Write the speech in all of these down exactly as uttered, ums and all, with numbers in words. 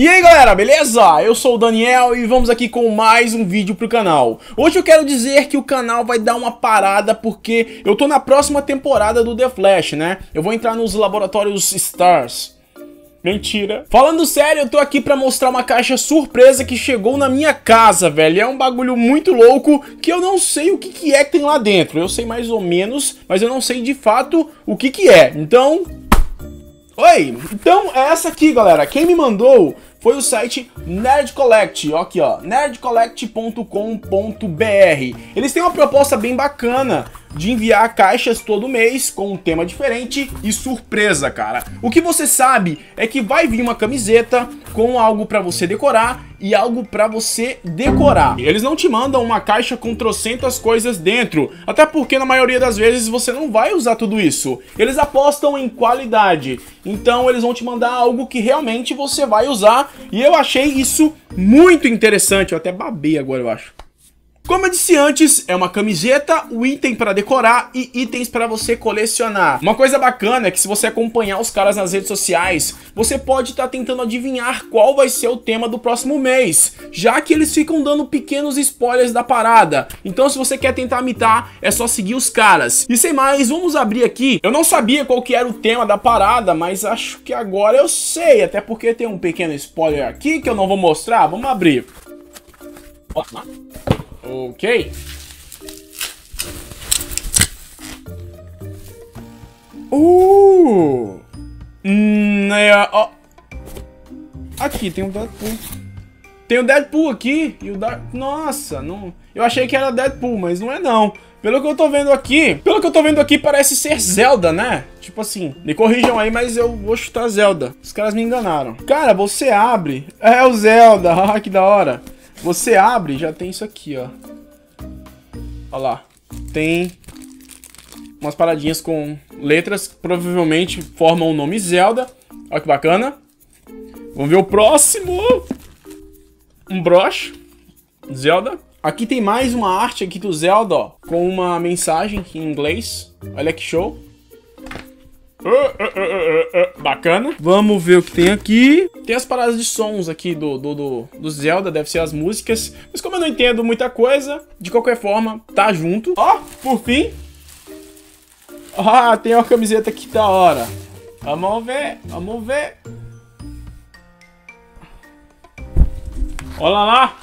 E aí galera, beleza? Eu sou o Daniel e vamos aqui com mais um vídeo pro canal. Hoje eu quero dizer que o canal vai dar uma parada porque eu tô na próxima temporada do The Flash, né? Eu vou entrar nos laboratórios Stars. Mentira. Falando sério, eu tô aqui pra mostrar uma caixa surpresa que chegou na minha casa, velho. É um bagulho muito louco que eu não sei o que, que é que tem lá dentro. Eu sei mais ou menos, mas eu não sei de fato o que que é. Então... Oi! Então é essa aqui, galera. Quem me mandou foi o site Nerd Collect. Ó, aqui, ó. nerd collect ponto com ponto br. Eles têm uma proposta bem bacana de enviar caixas todo mês com um tema diferente e surpresa, cara. O que você sabe é que vai vir uma camiseta com algo pra você decorar e algo pra você decorar. Eles não te mandam uma caixa com trocentas coisas dentro, até porque na maioria das vezes você não vai usar tudo isso. Eles apostam em qualidade, então eles vão te mandar algo que realmente você vai usar, e eu achei isso muito interessante. Eu até babei agora, eu acho. Como eu disse antes, é uma camiseta, um item para decorar e itens para você colecionar. Uma coisa bacana é que se você acompanhar os caras nas redes sociais, você pode estar tentando adivinhar qual vai ser o tema do próximo mês, já que eles ficam dando pequenos spoilers da parada. Então se você quer tentar imitar, é só seguir os caras. E sem mais, vamos abrir aqui. Eu não sabia qual que era o tema da parada, mas acho que agora eu sei, até porque tem um pequeno spoiler aqui que eu não vou mostrar. Vamos abrir. Ok. Uh! Hum, é, ó. Aqui tem um Deadpool. Tem o Deadpool aqui e o Dark... Nossa, não... Eu achei que era Deadpool, mas não é não. Pelo que eu tô vendo aqui, pelo que eu tô vendo aqui parece ser Zelda, né? Tipo assim, me corrijam aí, mas eu vou chutar Zelda. Os caras me enganaram. Cara, você abre... É o Zelda, ah, que da hora. Você abre, já tem isso aqui, ó. Olha lá. Tem umas paradinhas com letras que provavelmente formam o nome Zelda. Olha que bacana. Vamos ver o próximo. Um broche. Zelda. Aqui tem mais uma arte aqui do Zelda, ó, com uma mensagem em inglês. Olha que show. Uh, uh, uh, uh, uh, bacana. Vamos ver o que tem aqui. Tem as paradas de sons aqui do, do, do, do Zelda, deve ser as músicas. Mas como eu não entendo muita coisa, de qualquer forma, tá junto. Ó, por fim. Ah, tem uma camiseta aqui da hora. Vamos ver, vamos ver. Olha lá.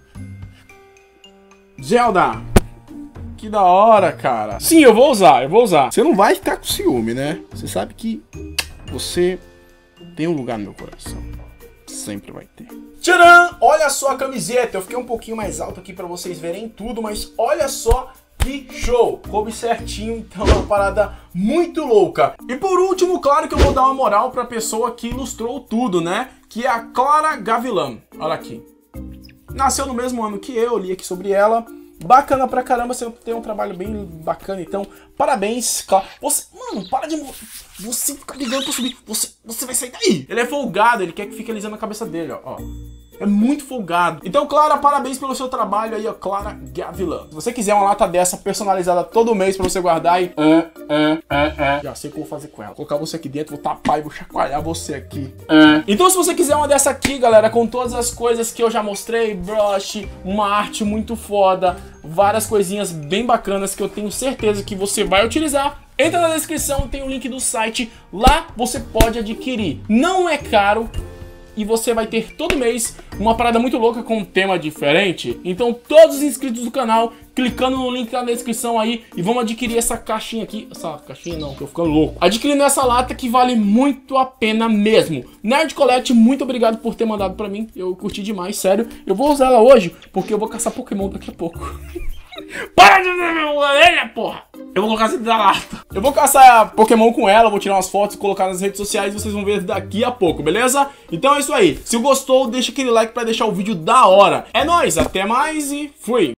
Zelda. Que da hora, cara. Sim, eu vou usar, eu vou usar. Você não vai ficar com ciúme, né? Você sabe que você tem um lugar no meu coração. Sempre vai ter. Tcharam! Olha só a camiseta. Eu fiquei um pouquinho mais alto aqui pra vocês verem tudo, mas olha só que show. Coube certinho, então é uma parada muito louca. E por último, claro que eu vou dar uma moral pra pessoa que ilustrou tudo, né? Que é a Clara Gavilan. Olha aqui. Nasceu no mesmo ano que eu, li aqui sobre ela. Bacana pra caramba, você tem um trabalho bem bacana, então parabéns, Clara. Você, mano, para de... Você fica brigando pra subir, você, você vai sair daí. Ele é folgado, ele quer que fique alisando a cabeça dele, ó, ó. É muito folgado. Então, Clara, parabéns pelo seu trabalho aí, ó, Clara Gavilan. Se você quiser uma lata dessa personalizada todo mês pra você guardar e... É, é, é, é. Já sei o que eu vou fazer com ela. Vou colocar você aqui dentro, vou tapar e vou chacoalhar você aqui. É. Então, se você quiser uma dessa aqui, galera, com todas as coisas que eu já mostrei, brush, uma arte muito foda, várias coisinhas bem bacanas que eu tenho certeza que você vai utilizar, entra na descrição, tem o link do site. Lá você pode adquirir. Não é caro. E você vai ter todo mês uma parada muito louca com um tema diferente. Então todos os inscritos do canal, clicando no link na descrição aí, e vamos adquirir essa caixinha aqui. Essa caixinha não, tô ficando louco. Adquirindo essa lata que vale muito a pena mesmo. Nerd Collect, muito obrigado por ter mandado pra mim. Eu curti demais, sério. Eu vou usar ela hoje, porque eu vou caçar Pokémon daqui a pouco. Para de ver minha orelha, porra! Eu vou colocar essa da lata. Eu vou caçar Pokémon com ela, vou tirar umas fotos e colocar nas redes sociais. Vocês vão ver daqui a pouco, beleza? Então é isso aí. Se gostou, deixa aquele like pra deixar o vídeo da hora. É nóis, até mais e fui!